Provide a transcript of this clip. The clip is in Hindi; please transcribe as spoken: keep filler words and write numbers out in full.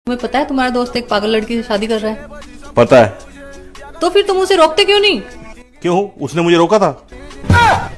तुम्हें पता है तुम्हारा दोस्त एक पागल लड़की से शादी कर रहा है? पता है। तो फिर तुम उसे रोकते क्यों नहीं? क्यों, उसने मुझे रोका था?